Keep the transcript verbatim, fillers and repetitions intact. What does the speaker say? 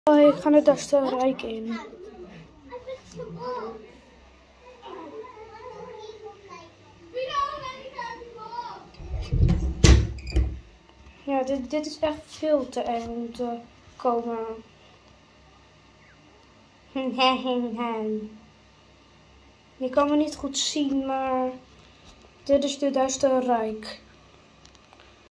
Oh, ik ga het Duitse Rijk in. Ja, dit, dit is echt veel te eng om te komen. Je kan me niet goed zien, maar dit is de Duitse Rijk.